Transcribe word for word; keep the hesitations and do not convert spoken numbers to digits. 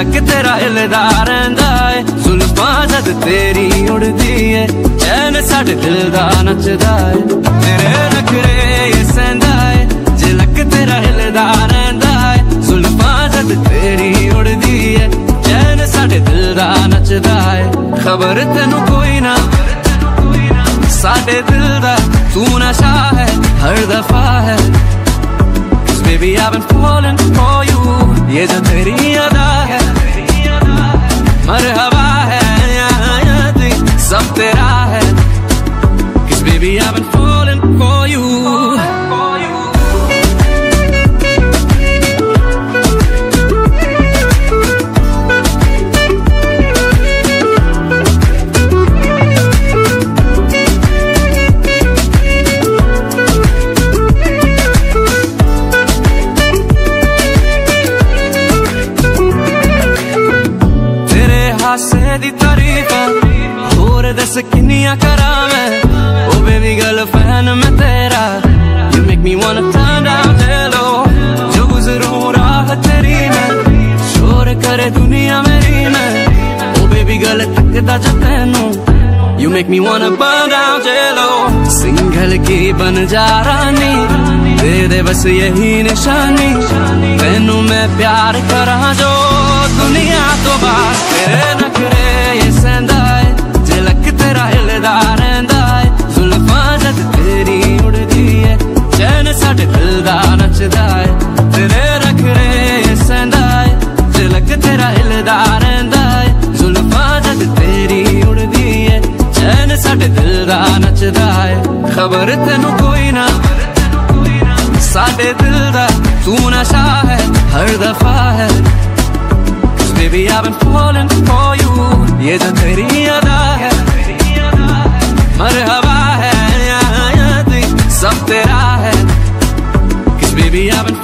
झलक तेरा हिलदा रहिंदा है, जुल्फां जद तेरी उड़दी है, चैन साडे दिल दा नचदा है। तेरे नखरे ये सहंदा है, झलक तेरा हिलदा रहिंदा है, जुल्फां जद तेरी उड़दी है, चैन साडे दिल दा नचदा है। खबर तेनू कोई ना साडे दिल दा, तू नशा है हर दफा है। Cause baby I've been falling for you, ये जो तेरी अदा है, मरहबा है याद सब तेरा है। Cause baby I've been falling for you। हासे दी तारीफा होर दस किन्नियां करां मैं, ओ बेबी गर्ल फैन मैं तेरा। You make me wanna turn down hello, जो गुजरूं राह तेरी में, शोर करे दुनिया मेरी में, ओ बेबी गर्ल तकदा जो तैनू। You make me wanna burn down jello, Singhal की बन जा रानी, दे दे बस यही निशानी, तैनू मैं प्यार करा जो दुनिया तो बात। तेरे नखरे ये सहंदा है, झलक तेरा हिलदा रहिंदा है, जुल्फां जद तेरी उड़दी है, चैन साडे दिल दा नचदा है। तेरे नखरे ये सहंदा है, झलक तेरा हिलदा रहिंदा है, जुल्फां जद तेरी उड़दी है, चैन साडे दिल दा नचदा है। खबर तेनू कोई ना साडे दिल दा, तू नशा है हर दफा है। Baby I've been falling for you, ये जो तेरी अदा है, मरहबा है याद सब तेरा है। Cause baby I've been